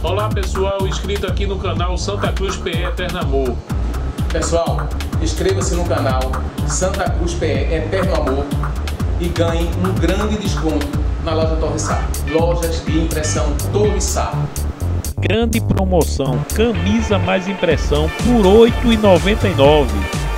Olá pessoal, inscrito aqui no canal Santa Cruz PE Eterno Amor. Pessoal, inscreva-se no canal Santa Cruz PE Eterno Amor e ganhe um grande desconto na loja Torre Sá. Lojas de impressão Torre Sá. Grande promoção, camisa mais impressão por R$ 8,99.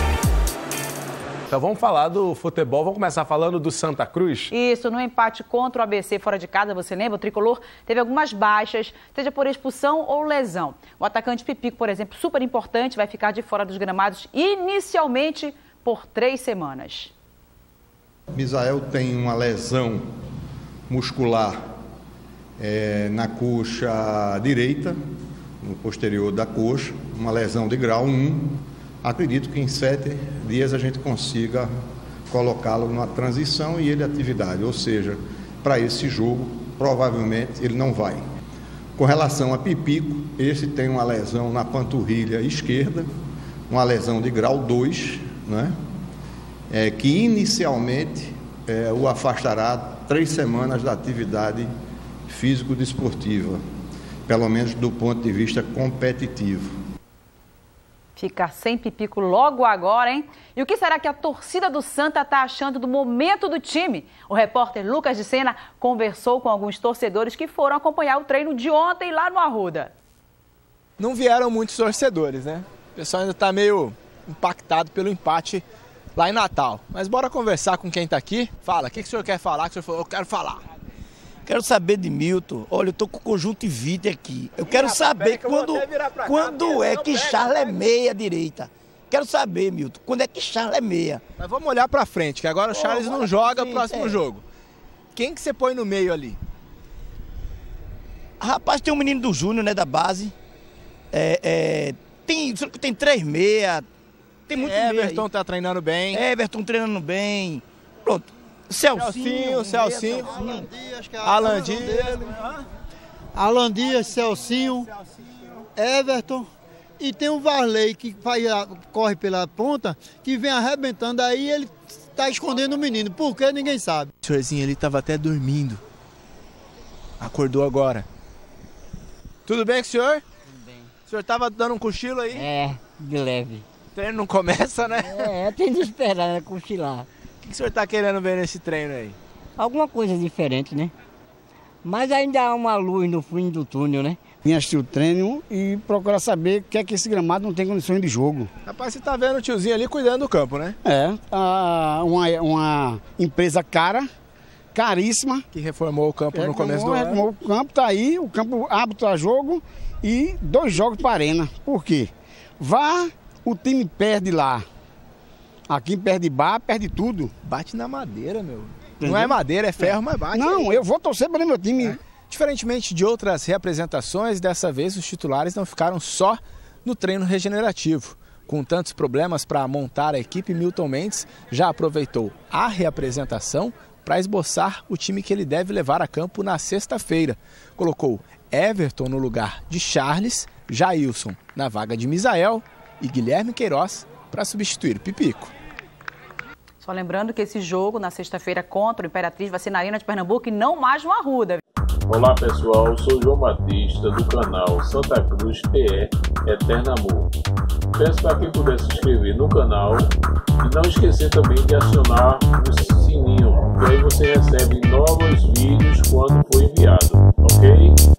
Então vamos falar do futebol, vamos começar falando do Santa Cruz? Isso, no empate contra o ABC fora de casa, você lembra? O Tricolor teve algumas baixas, seja por expulsão ou lesão. O atacante Pipico, por exemplo, super importante, vai ficar de fora dos gramados inicialmente por 3 semanas. Misael tem uma lesão muscular na coxa direita, no posterior da coxa, uma lesão de grau 1. Acredito que em 7 dias a gente consiga colocá-lo numa transição e ele atividade, ou seja, para esse jogo, provavelmente ele não vai. Com relação a Pipico, esse tem uma lesão na panturrilha esquerda, uma lesão de grau 2, né? Que inicialmente o afastará 3 semanas da atividade físico-desportiva, pelo menos do ponto de vista competitivo. Ficar sem Pipico logo agora, hein? E o que será que a torcida do Santa está achando do momento do time? O repórter Lucas de Sena conversou com alguns torcedores que foram acompanhar o treino de ontem lá no Arruda. Não vieram muitos torcedores, né? O pessoal ainda está meio impactado pelo empate lá em Natal. Mas bora conversar com quem está aqui. Fala, o que o senhor quer falar? Que o senhor falou, eu quero falar. Quero saber de Milton. Olha, eu tô com conjuntivite aqui. Eu quero saber quando é que Charles é meia direita. Quero saber, Milton, quando é que Charles é meia. Mas vamos olhar pra frente, que agora o Charles não joga o próximo jogo. Quem que você põe no meio ali? Rapaz, tem um menino do Júnior, né, da base. Tem 3 meia. Tem muito meia. Everton tá treinando bem. Everton treinando bem. Pronto. Celcinho. Alan Dias, Celcinho, Everton. E tem o Varley que corre pela ponta, que vem arrebentando aí, ele está escondendo o menino. Por quê? Ninguém sabe. O senhorzinho ele estava até dormindo. Acordou agora. Tudo bem com o senhor? Tudo bem. O senhor estava dando um cochilo aí? De leve. O treino não começa, né? Tem de esperar, né? Cochilar. O que o senhor está querendo ver nesse treino aí? Alguma coisa diferente, né? Mas ainda há uma luz no fim do túnel, né? Vim assistir o treino e procurar saber o que é que esse gramado não tem condições de jogo. Rapaz, você tá vendo o tiozinho ali cuidando do campo, né? Uma empresa caríssima. Que reformou o campo no começo do ano. Reformou o campo, tá aí, o campo apto a jogo e 2 jogos para arena. Por quê? O time perde lá. Aqui perde bar, perde tudo. Bate na madeira, meu. Entendeu? Não é madeira, é ferro, mas bate. Não, eu vou torcer para o meu time. Diferentemente de outras reapresentações, dessa vez os titulares não ficaram só no treino regenerativo. Com tantos problemas para montar a equipe, Milton Mendes já aproveitou a reapresentação para esboçar o time que ele deve levar a campo na sexta-feira. Colocou Everton no lugar de Charles, Jailson na vaga de Misael e Guilherme Queiroz para substituir Pipico. Só lembrando que esse jogo, na sexta-feira, contra o Imperatriz, vai ser na Arena de Pernambuco e não mais no Arruda. Olá pessoal, sou João Batista do canal Santa Cruz PE Eterno Amor. Peço para quem puder se inscrever no canal e não esquecer também de acionar o sininho, que aí você recebe novos vídeos quando for enviado, ok?